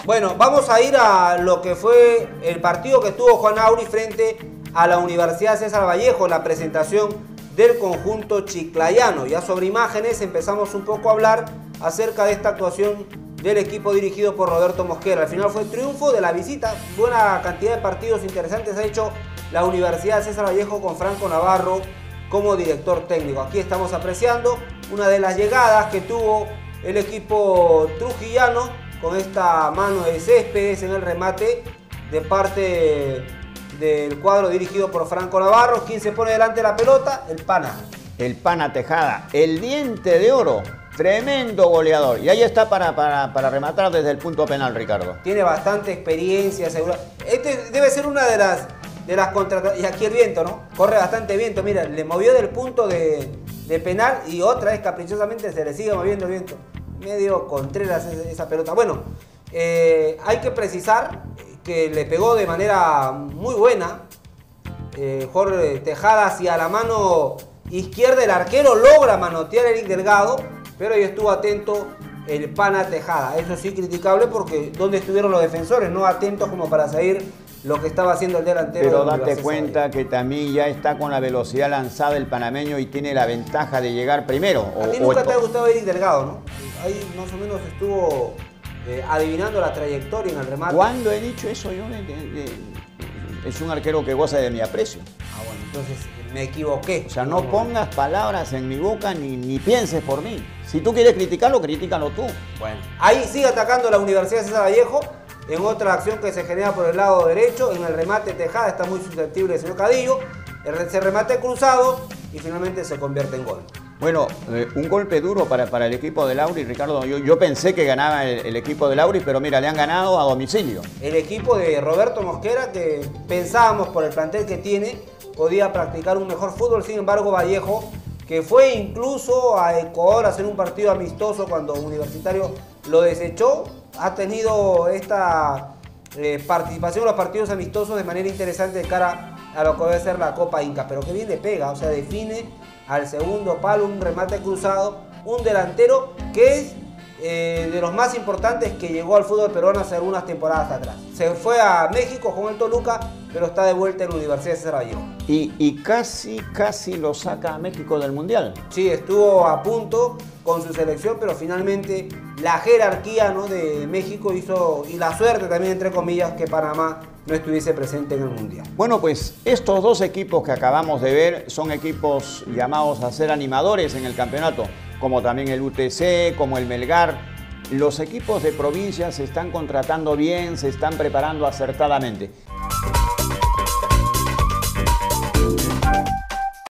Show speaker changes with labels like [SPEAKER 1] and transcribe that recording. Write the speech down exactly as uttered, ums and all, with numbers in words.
[SPEAKER 1] Bueno, vamos a ir a lo que fue el partido que tuvo Juan Auri frente a la Universidad César Vallejo, la presentación del conjunto chiclayano. Ya sobre imágenes empezamos un poco a hablar acerca de esta actuación del equipo dirigido por Roberto Mosquera. Al final fue el triunfo de la visita, buena cantidad de partidos interesantes ha hecho la Universidad César Vallejo con Franco Navarro como director técnico. Aquí estamos apreciando una de las llegadas que tuvo el equipo trujillano con esta mano de Céspedes en el remate de parte del cuadro dirigido por Franco Navarro. ¿Quién se pone delante de la pelota? El Pana.
[SPEAKER 2] El Pana Tejada, el diente de oro, tremendo goleador. Y ahí está para, para, para rematar desde el punto penal, Ricardo.
[SPEAKER 1] Tiene bastante experiencia, seguro. Este debe ser una de las, de las contrataciones. Y aquí el viento, ¿no? Corre bastante viento. Mira, le movió del punto de, de penal y otra vez caprichosamente se le sigue moviendo el viento. Medio Contreras esa pelota. Bueno, eh, hay que precisar que le pegó de manera muy buena eh, Jorge Tejada hacia la mano izquierda. El arquero logra manotear a Eric Delgado, pero ahí estuvo atento el Pana Tejada. Eso sí criticable porque ¿dónde estuvieron los defensores? No atentos como para seguir lo que estaba haciendo el delantero.
[SPEAKER 2] Pero date cuenta que también ya está con la velocidad lanzada el panameño y tiene la ventaja de llegar primero.
[SPEAKER 1] A ti nunca te ha gustado Eric Delgado, ¿no? Ahí más o menos estuvo eh, adivinando la trayectoria en el remate.
[SPEAKER 2] ¿Cuándo he dicho eso? Yo de, de, de, es un arquero que goza de mi aprecio.
[SPEAKER 1] Ah, bueno, entonces me equivoqué.
[SPEAKER 2] O sea, no pongas palabras en mi boca ni, ni pienses por mí. Si tú quieres criticarlo, critícalo tú.
[SPEAKER 1] Bueno, ahí sigue atacando la Universidad César Vallejo. En otra acción que se genera por el lado derecho, en el remate Tejada está muy susceptible el señor Cadillo. Se remate cruzado y finalmente se convierte en gol.
[SPEAKER 2] Bueno, eh, un golpe duro para, para el equipo de Lauri, Ricardo. Yo, yo pensé que ganaba el, el equipo de Lauri, pero mira, le han ganado a domicilio.
[SPEAKER 1] El equipo de Roberto Mosquera, que pensábamos por el plantel que tiene, podía practicar un mejor fútbol. Sin embargo, Vallejo, que fue incluso a Ecuador a hacer un partido amistoso cuando Universitario lo desechó, ha tenido esta eh, participación en los partidos amistosos de manera interesante de cara a lo que debe ser la Copa Inca. Pero que bien le pega, o sea, define al segundo palo, un remate cruzado, un delantero que es eh, de los más importantes que llegó al fútbol peruano hace algunas temporadas atrás. Se fue a México con el Toluca, pero está de vuelta en la Universidad de César Vallejo.
[SPEAKER 2] Y, y casi, casi lo saca a México del Mundial.
[SPEAKER 1] Sí, estuvo a punto con su selección, pero finalmente la jerarquía, ¿no?, de México hizo, y la suerte también, entre comillas, que Panamá no estuviese presente en el Mundial.
[SPEAKER 2] Bueno, pues estos dos equipos que acabamos de ver son equipos llamados a ser animadores en el campeonato, como también el U T C, como el Melgar. Los equipos de provincia se están contratando bien, se están preparando acertadamente.